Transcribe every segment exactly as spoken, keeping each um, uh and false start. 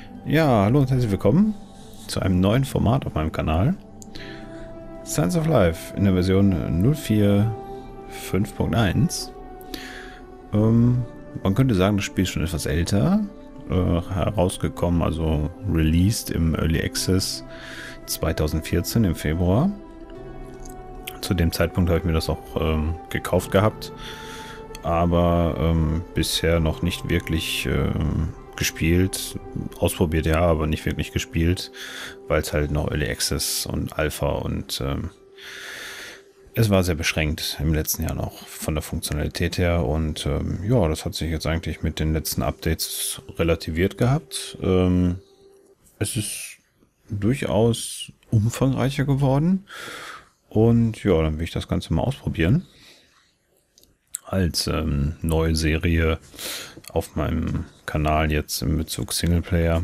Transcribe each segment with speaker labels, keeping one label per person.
Speaker 1: Ja, hallo und herzlich willkommen zu einem neuen Format auf meinem Kanal. Science of Life in der Version null vier fünf Punkt eins. Ähm, man könnte sagen, das Spiel ist schon etwas älter. Äh, herausgekommen, also released im Early Access zweitausendvierzehn im Februar. Zu dem Zeitpunkt habe ich mir das auch ähm, gekauft gehabt, aber ähm, bisher noch nicht wirklich ähm, gespielt. Ausprobiert ja, aber nicht wirklich gespielt, weil es halt noch Early Access und Alpha und ähm, es war sehr beschränkt im letzten Jahr noch von der Funktionalität her und ähm, ja, das hat sich jetzt eigentlich mit den letzten Updates relativiert gehabt. Ähm, es ist durchaus umfangreicher geworden und ja, dann will ich das Ganze mal ausprobieren als ähm, neue Serie auf meinem Kanal jetzt in Bezug Singleplayer,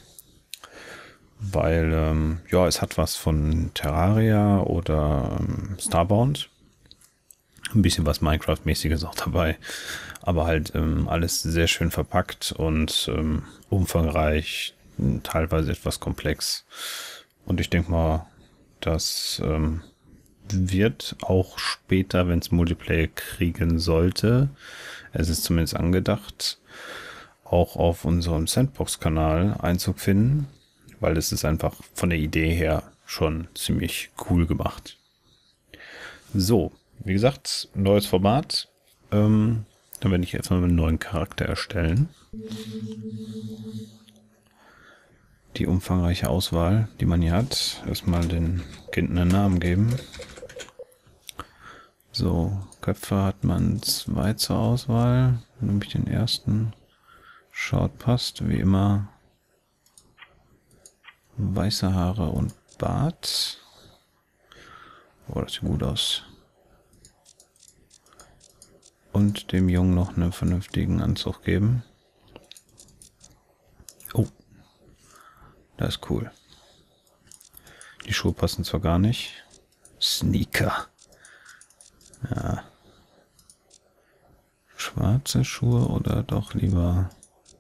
Speaker 1: weil ähm, ja, es hat was von Terraria oder ähm, Starbound, ein bisschen was Minecraft-mäßiges auch dabei, aber halt ähm, alles sehr schön verpackt und ähm, umfangreich, teilweise etwas komplex und ich denke mal, das ähm, wird auch später, wenn es Multiplayer kriegen sollte, es ist zumindest angedacht, auch auf unserem Sandbox-Kanal Einzug finden, weil es ist einfach von der Idee her schon ziemlich cool gemacht. So, wie gesagt, neues Format. Ähm, dann werde ich jetzt mal einen neuen Charakter erstellen. Die umfangreiche Auswahl, die man hier hat, erstmal den Kind einen Namen geben. So, Köpfe hat man zwei zur Auswahl. Dann nehme ich den ersten. Schaut, passt, wie immer. Weiße Haare und Bart. Oh, das sieht gut aus. Und dem Jungen noch einen vernünftigen Anzug geben. Oh, das ist cool. Die Schuhe passen zwar gar nicht. Sneaker. Ja. Schwarze Schuhe oder doch lieber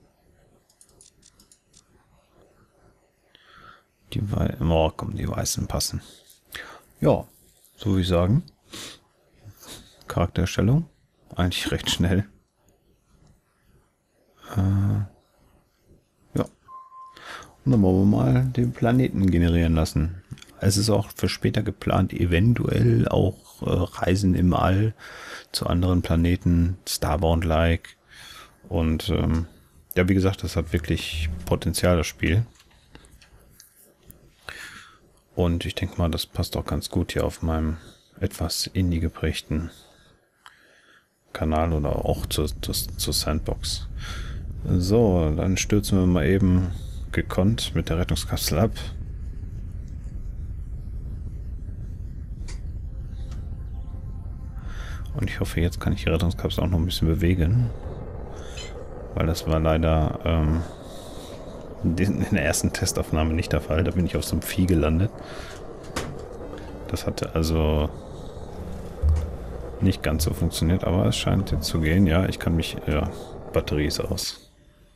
Speaker 1: die weißen? Oh, komm, die weißen passen. Ja, so würde ich sagen. Charakterstellung. Eigentlich recht schnell. Äh, ja. Und dann wollen wir mal den Planeten generieren lassen. Es ist auch für später geplant, eventuell auch äh, Reisen im All zu anderen Planeten, Starbound-like. Und ähm, ja, wie gesagt, das hat wirklich Potenzial, das Spiel. Und ich denke mal, das passt auch ganz gut hier auf meinem etwas indie geprägten Kanal oder auch zur, zur, zur Sandbox. So, dann stürzen wir mal eben gekonnt mit der Rettungskapsel ab. Und ich hoffe, jetzt kann ich die Rettungskapsel auch noch ein bisschen bewegen. Weil das war leider ähm, in der ersten Testaufnahme nicht der Fall. Da bin ich auf so einem Vieh gelandet. Das hatte also nicht ganz so funktioniert, aber es scheint jetzt zu gehen. Ja, ich kann mich... Ja, Batterie ist aus.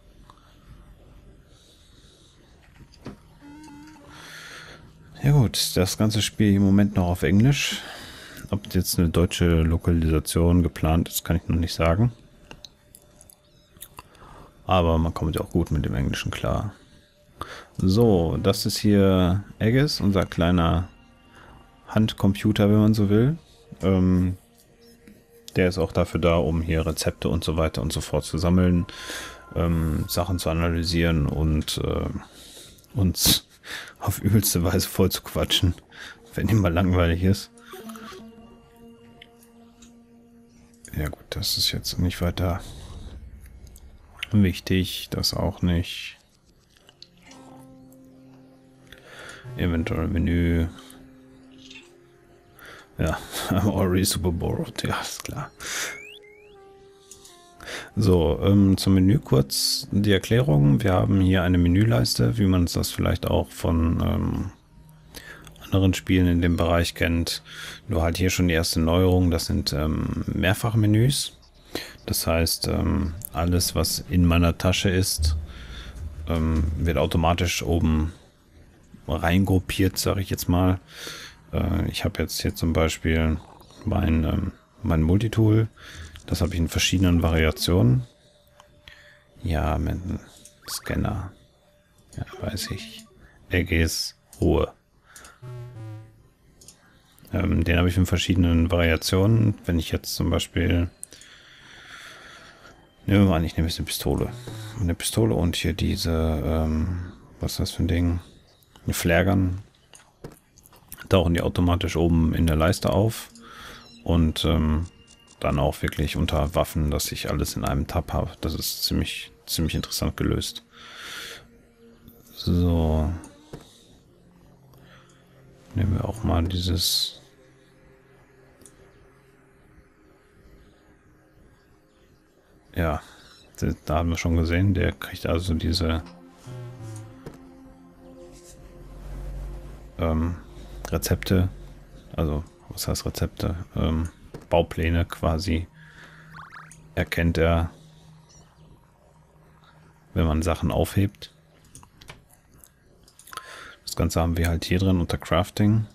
Speaker 1: Ja gut, das ganze Spiel im Moment noch auf Englisch. Ob jetzt eine deutsche Lokalisation geplant ist, kann ich noch nicht sagen. Aber man kommt ja auch gut mit dem Englischen klar. So, das ist hier Aegis, unser kleiner Handcomputer, wenn man so will. Ähm, der ist auch dafür da, um hier Rezepte und so weiter und so fort zu sammeln, ähm, Sachen zu analysieren und äh, uns auf übelste Weise voll zu quatschen, wenn ihm mal langweilig ist. Ja gut, das ist jetzt nicht weiter wichtig, das auch nicht. Inventory Menü. Ja, already super borrowed, ja, ist klar. So, ähm, zum Menü kurz die Erklärung. Wir haben hier eine Menüleiste, wie man das vielleicht auch von ähm, anderen Spielen in dem Bereich kennt. Nur halt hier schon die erste Neuerung, das sind ähm, Mehrfachmenüs. Das heißt, ähm, alles, was in meiner Tasche ist, ähm, wird automatisch oben reingruppiert, sage ich jetzt mal. Äh, ich habe jetzt hier zum Beispiel mein, ähm, mein Multitool. Das habe ich in verschiedenen Variationen. Ja, mit einem Scanner. Ja, weiß ich. R Gs, Ruhe. Ähm, den habe ich in verschiedenen Variationen. Wenn ich jetzt zum Beispiel... Nehmen wir mal an, ich nehme jetzt eine Pistole. Eine Pistole und hier diese... Ähm, was ist das für ein Ding? Eine Flaregun. Tauchen die automatisch oben in der Leiste auf. Und ähm, dann auch wirklich unter Waffen, dass ich alles in einem Tab habe. Das ist ziemlich, ziemlich interessant gelöst. So. Nehmen wir auch mal dieses... Ja, da haben wir schon gesehen, der kriegt also diese ähm, Rezepte, also was heißt Rezepte, ähm, Baupläne quasi, erkennt er, wenn man Sachen aufhebt. Das Ganze haben wir halt hier drin unter Crafting.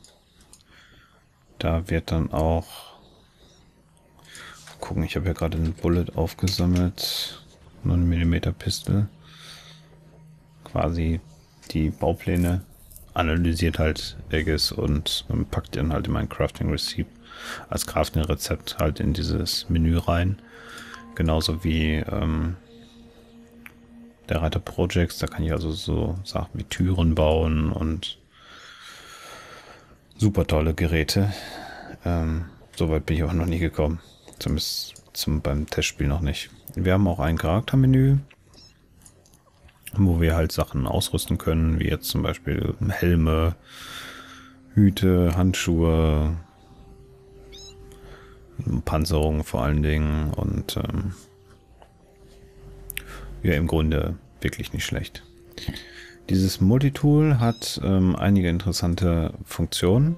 Speaker 1: Da wird dann auch gucken, ich habe ja gerade einen Bullet aufgesammelt. neun Millimeter Pistol. Quasi die Baupläne analysiert halt Eggs und ähm, packt dann halt in mein Crafting Rezept als Crafting Rezept halt in dieses Menü rein. Genauso wie ähm, der Reiter Projects, da kann ich also so Sachen wie Türen bauen und super tolle Geräte. Ähm, Soweit bin ich auch noch nie gekommen. Zumindest zum, beim Testspiel noch nicht. Wir haben auch ein Charaktermenü, wo wir halt Sachen ausrüsten können, wie jetzt zum Beispiel Helme, Hüte, Handschuhe, Panzerung vor allen Dingen und ähm, ja, im Grunde wirklich nicht schlecht. Dieses Multitool hat ähm, einige interessante Funktionen.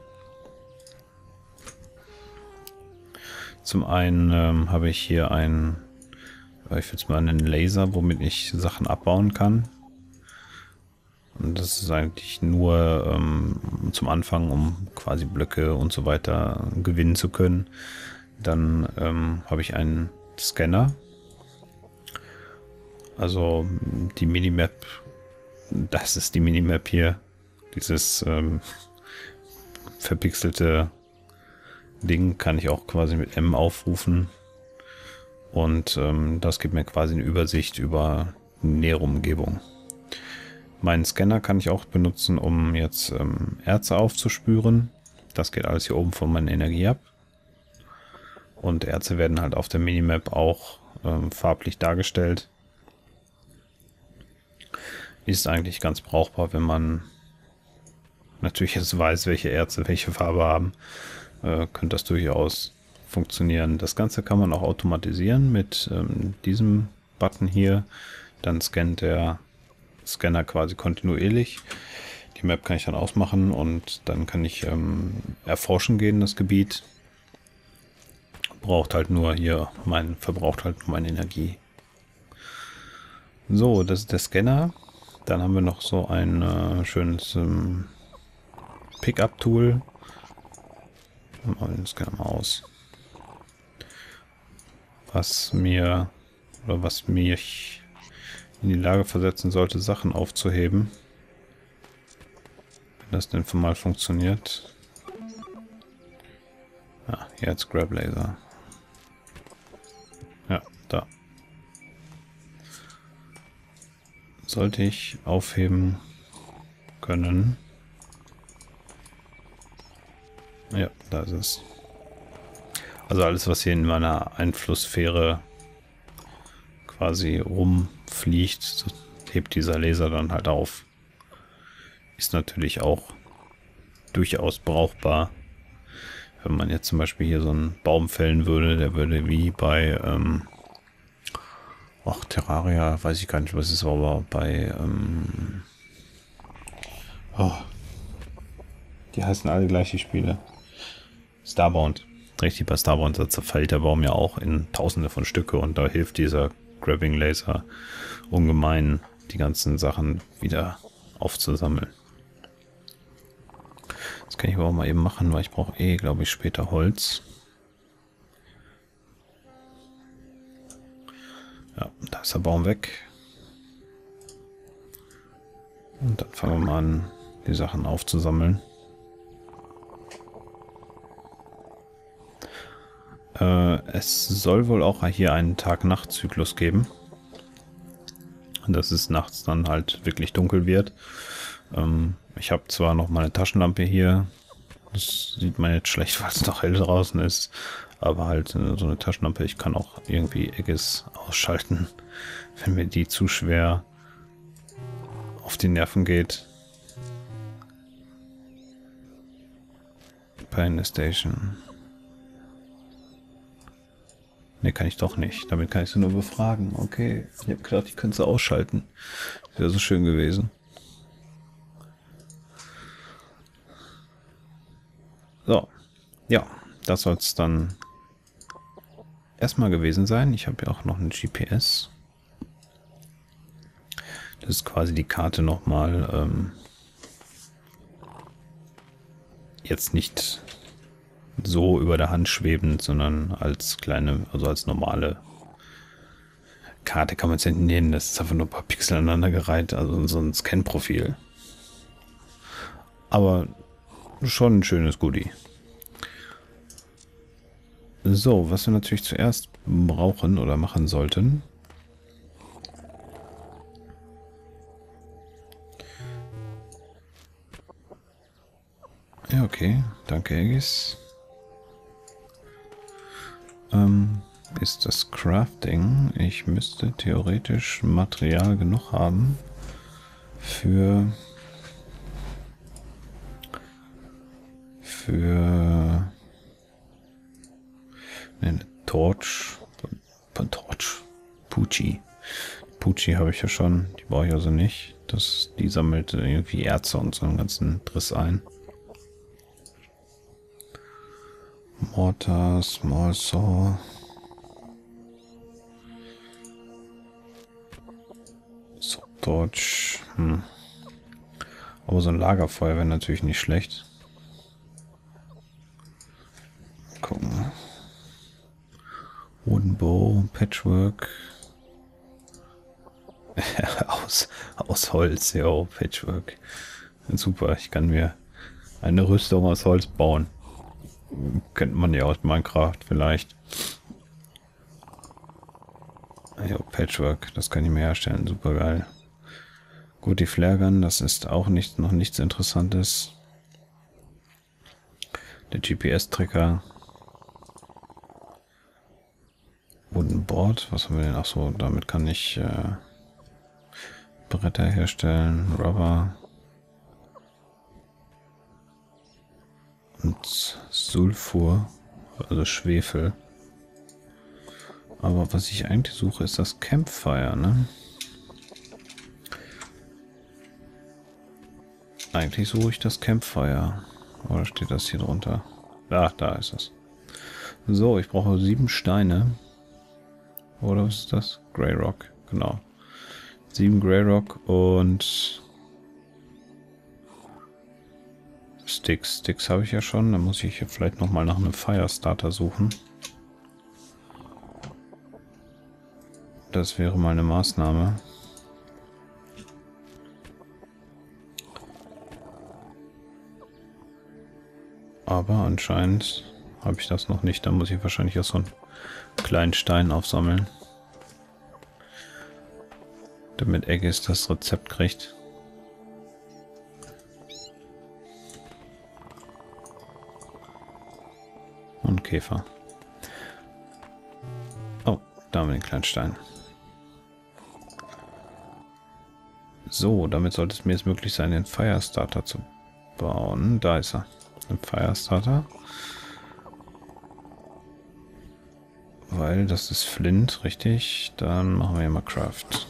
Speaker 1: Zum einen ähm, habe ich hier einen, ich würde es mal einen Laser, womit ich Sachen abbauen kann. Und das ist eigentlich nur ähm, zum Anfang, um quasi Blöcke und so weiter gewinnen zu können. Dann ähm, habe ich einen Scanner. Also die Minimap, das ist die Minimap hier. Dieses ähm, verpixelte Ding kann ich auch quasi mit M aufrufen. Und ähm, das gibt mir quasi eine Übersicht über die nähere Umgebung. Meinen Scanner kann ich auch benutzen, um jetzt ähm, Erze aufzuspüren. Das geht alles hier oben von meiner Energie ab. Und Erze werden halt auf der Minimap auch ähm, farblich dargestellt. Ist eigentlich ganz brauchbar, wenn man natürlich jetzt weiß, welche Erze welche Farbe haben. Äh, könnte das durchaus funktionieren. Das Ganze kann man auch automatisieren mit ähm, diesem Button hier. Dann scannt der Scanner quasi kontinuierlich. Die Map kann ich dann ausmachen und dann kann ich ähm, erforschen gehen, das Gebiet. Braucht halt nur hier, mein, verbraucht halt nur meine Energie. So, das ist der Scanner. Dann haben wir noch so ein äh, schönes ähm, Pickup-Tool. Machen wir den Scanner mal aus. Was mir, oder was mich in die Lage versetzen sollte, Sachen aufzuheben. Wenn das denn mal funktioniert. Ja, jetzt Grab Laser. Ja, da. Sollte ich aufheben können. Ja, da ist es. Also alles, was hier in meiner Einflusssphäre quasi rumfliegt, hebt dieser Laser dann halt auf. Ist natürlich auch durchaus brauchbar. Wenn man jetzt zum Beispiel hier so einen Baum fällen würde, der würde wie bei ähm, ach, Terraria, weiß ich gar nicht, was ist, aber bei ähm, oh, die heißen alle gleich, die Spiele. Starbound. Richtig, bei Starbound, da zerfällt der Baum ja auch in tausende von Stücke und da hilft dieser Grabbing Laser ungemein, die ganzen Sachen wieder aufzusammeln. Das kann ich aber auch mal eben machen, weil ich brauche eh, glaube ich, später Holz. Ja, da ist der Baum weg. Und dann fangen wir mal an, die Sachen aufzusammeln. Äh, es soll wohl auch hier einen Tag-Nacht-Zyklus geben. Dass es nachts dann halt wirklich dunkel wird. Ähm, ich habe zwar noch meine Taschenlampe hier. Das sieht man jetzt schlecht, weil es noch hell draußen ist. Aber halt äh, so eine Taschenlampe. Ich kann auch irgendwie Aegis ausschalten, wenn mir die zu schwer auf die Nerven geht. Pain Station. Ne, kann ich doch nicht. Damit kann ich sie nur befragen. Okay, ich habe gedacht, ich könnte sie ausschalten. Wäre so schön gewesen. So, ja, das soll es dann erstmal gewesen sein. Ich habe ja auch noch ein G P S. Das ist quasi die Karte nochmal ähm, jetzt nicht so über der Hand schwebend, sondern als kleine, also als normale Karte kann man es ja nicht nennen. Das ist einfach nur ein paar Pixel aneinandergereiht, also so ein Scan-Profil. Aber schon ein schönes Goodie. So, was wir natürlich zuerst brauchen oder machen sollten. Ja, okay. Danke, Aegis. Ähm, ist das Crafting. Ich müsste theoretisch Material genug haben für für eine Torch. Torch. Pucci. Pucci habe ich ja schon. Die brauche ich also nicht. Das, die sammelt irgendwie Erze und so einen ganzen Driss ein. Mortar, Small Saw. So, Torch. Hm. Aber so ein Lagerfeuer wäre natürlich nicht schlecht. Gucken. Wooden Bow, Patchwork. aus, aus Holz, ja, Patchwork. Super, ich kann mir eine Rüstung aus Holz bauen. Kennt man ja aus Minecraft vielleicht. Ja, Patchwork, das kann ich mir herstellen, super geil. Gut, die Flare-Gun, das ist auch nicht, noch nichts Interessantes. Der G P S-Tracker. Wooden Board, was haben wir denn? Achso, damit kann ich äh, Bretter herstellen, Rubber. Und Sulfur, also Schwefel. Aber was ich eigentlich suche, ist das Campfire, ne? Eigentlich suche ich das Campfire. Oder steht das hier drunter? Ach, da ist es. So, ich brauche sieben Steine. Oder was ist das? Grey Rock, genau. Sieben Grey Rock und Sticks. Sticks habe ich ja schon. Dann muss ich hier vielleicht nochmal nach einem Firestarter suchen. Das wäre mal eine Maßnahme. Aber anscheinend habe ich das noch nicht. Da muss ich wahrscheinlich auch so einen kleinen Stein aufsammeln. Damit Aegis das Rezept kriegt. Und Käfer. Oh, da haben wir den kleinen Stein. So, damit sollte es mir jetzt möglich sein, den Firestarter zu bauen. Da ist er. Ein Firestarter. Weil das ist Flint, richtig. Dann machen wir hier mal Craft.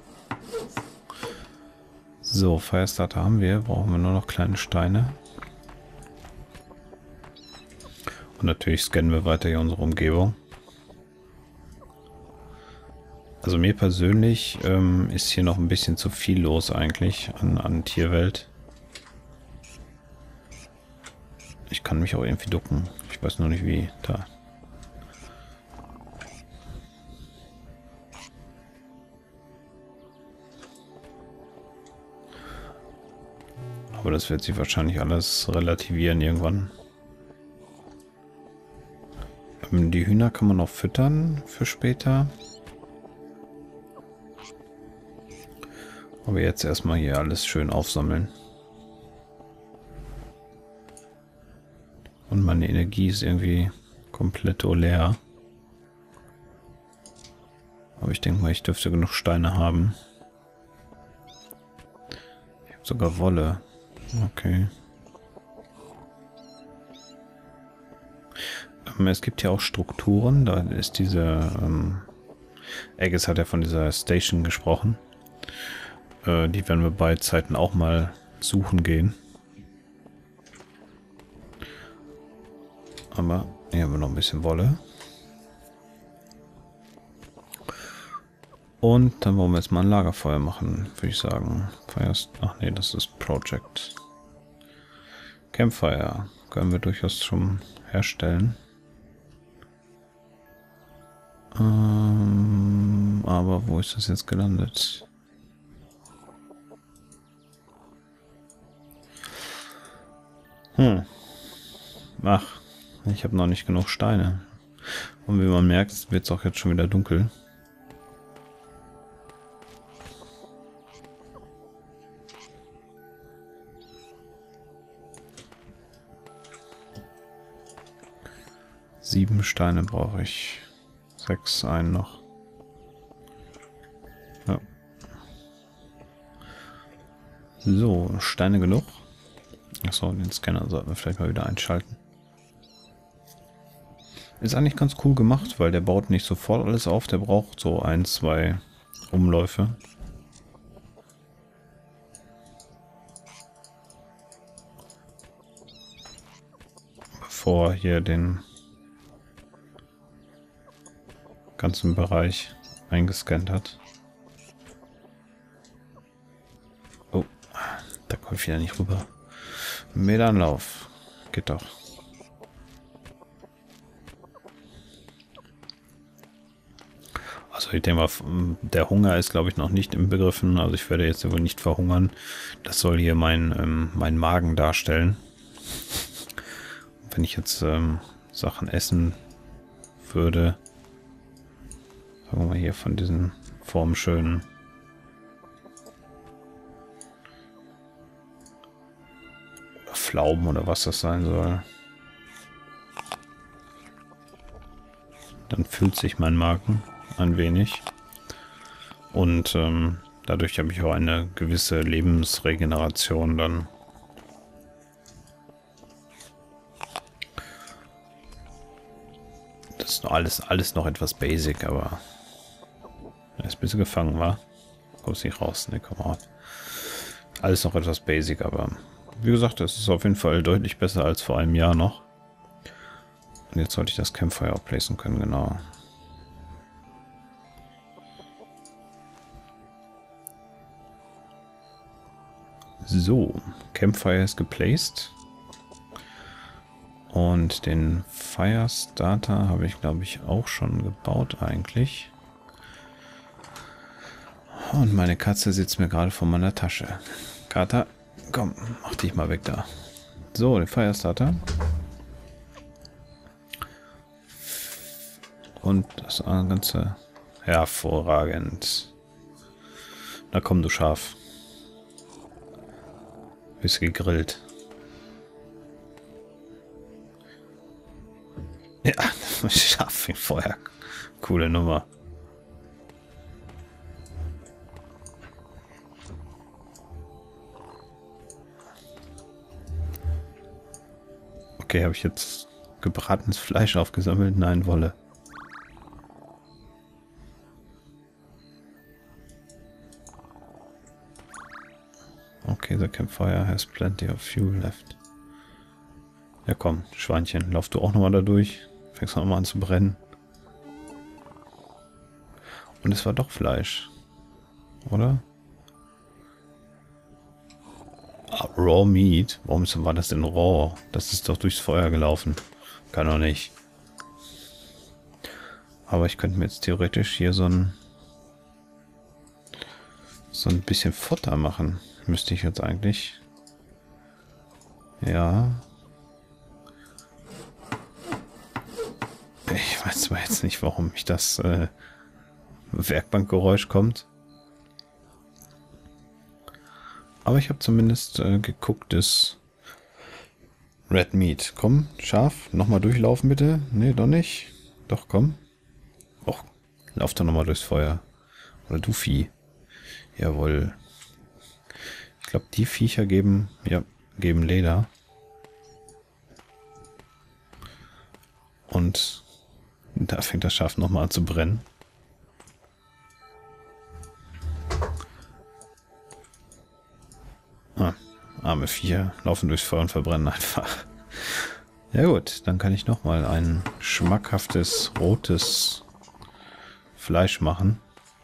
Speaker 1: So, Firestarter haben wir. Brauchen wir nur noch kleine Steine. Und natürlich scannen wir weiter hier unsere Umgebung. Also mir persönlich ähm, ist hier noch ein bisschen zu viel los eigentlich an, an Tierwelt. Ich kann mich auch irgendwie ducken. Ich weiß nur nicht wie. Da. Aber das wird sich wahrscheinlich alles relativieren irgendwann. Ähm, die Hühner kann man noch füttern für später. Aber jetzt erstmal hier alles schön aufsammeln. Und meine Energie ist irgendwie komplett leer. Aber ich denke mal, ich dürfte genug Steine haben. Ich habe sogar Wolle. Okay. Ähm, es gibt ja auch Strukturen. Da ist diese... Ähm, Aegis hat ja von dieser Station gesprochen. Äh, die werden wir bei Zeiten auch mal suchen gehen. Aber hier haben wir noch ein bisschen Wolle. Und dann wollen wir jetzt mal ein Lagerfeuer machen, würde ich sagen. Fires, ach nee, das ist Project. Campfire können wir durchaus schon herstellen. Ähm, aber wo ist das jetzt gelandet? Hm. Ach, ich habe noch nicht genug Steine. Und wie man merkt, wird es auch jetzt schon wieder dunkel. Sieben Steine brauche ich. Sechs, einen noch. Ja. So, Steine genug. Achso, den Scanner sollten wir vielleicht mal wieder einschalten. Ist eigentlich ganz cool gemacht, weil der baut nicht sofort alles auf. Der braucht so ein, zwei Umläufe. Bevor er hier den ganzen Bereich eingescannt hat. Oh, da komme ich wieder nicht rüber. Meteranlauf. Geht doch. Also ich denke mal, der Hunger ist, glaube ich, noch nicht inbegriffen. Also ich werde jetzt wohl nicht verhungern. Das soll hier mein, ähm, mein Magen darstellen. Wenn ich jetzt ähm, Sachen essen würde, sagen wir mal hier von diesen formschönen Pflaumen oder was das sein soll, dann füllt sich mein Magen ein wenig und ähm, dadurch habe ich auch eine gewisse Lebensregeneration dann. Das ist noch alles, alles noch etwas basic, aber jetzt bist du gefangen, war? Kommst nicht raus, ne, komm raus. Alles noch etwas basic, aber wie gesagt, es ist auf jeden Fall deutlich besser als vor einem Jahr noch. Und jetzt sollte ich das Campfire auch placen können, genau. So, Campfire ist geplaced. Und den Firestarter habe ich, glaube ich, auch schon gebaut eigentlich. Und meine Katze sitzt mir gerade vor meiner Tasche. Kater, komm, mach dich mal weg da. So, den Firestarter. Und das Ganze hervorragend. Na komm, du Schaf. Bist gegrillt. Ja, Schaf wie Feuer. Coole Nummer. Okay, habe ich jetzt gebratenes Fleisch aufgesammelt? Nein, Wolle. Okay, the campfire has plenty of fuel left. Ja komm, Schweinchen, lauf du auch nochmal da durch. Fängst du nochmal an zu brennen. Und es war doch Fleisch. Oder? Ah, Raw Meat? Warum war das denn raw? Das ist doch durchs Feuer gelaufen. Kann doch nicht. Aber ich könnte mir jetzt theoretisch hier so ein so ein bisschen Futter machen. Müsste ich jetzt eigentlich. Ja. Ich weiß zwar jetzt nicht, warum mich das äh, Werkbankgeräusch kommt. Aber ich habe zumindest äh, gegucktes Red Meat. Komm, Schaf, nochmal durchlaufen bitte. Nee, doch nicht. Doch, komm. Och, lauf doch nochmal durchs Feuer. Oder du Vieh. Jawohl. Ich glaube, die Viecher geben, ja, geben Leder. Und da fängt das Schaf nochmal an zu brennen. Ah, arme Viecher laufen durchs Feuer und verbrennen einfach. Ja gut, dann kann ich nochmal ein schmackhaftes rotes Fleisch machen.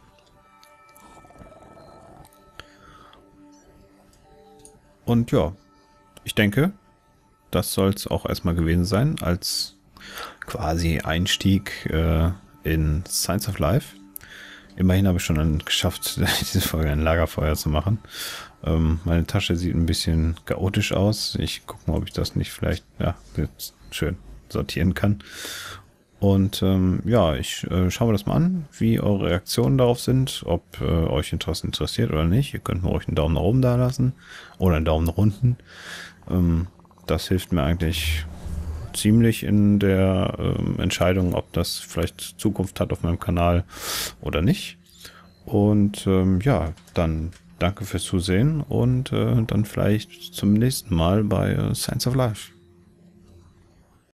Speaker 1: Und ja, ich denke, das soll es auch erstmal gewesen sein, als quasi Einstieg äh, in Science of Life. Immerhin habe ich schon dann geschafft, diese Folge ein Lagerfeuer zu machen. Ähm, meine Tasche sieht ein bisschen chaotisch aus. Ich gucke mal, ob ich das nicht vielleicht ja, jetzt schön sortieren kann. Und ähm, ja, ich äh, schaue mir das mal an, wie eure Reaktionen darauf sind, ob äh, euch das interessiert oder nicht. Ihr könnt mir ruhig einen Daumen nach oben da lassen oder einen Daumen nach unten. Ähm, das hilft mir eigentlich ziemlich in der ähm, Entscheidung, ob das vielleicht Zukunft hat auf meinem Kanal oder nicht. Und ähm, ja, dann danke fürs Zusehen und äh, dann vielleicht zum nächsten Mal bei äh, Science of Life.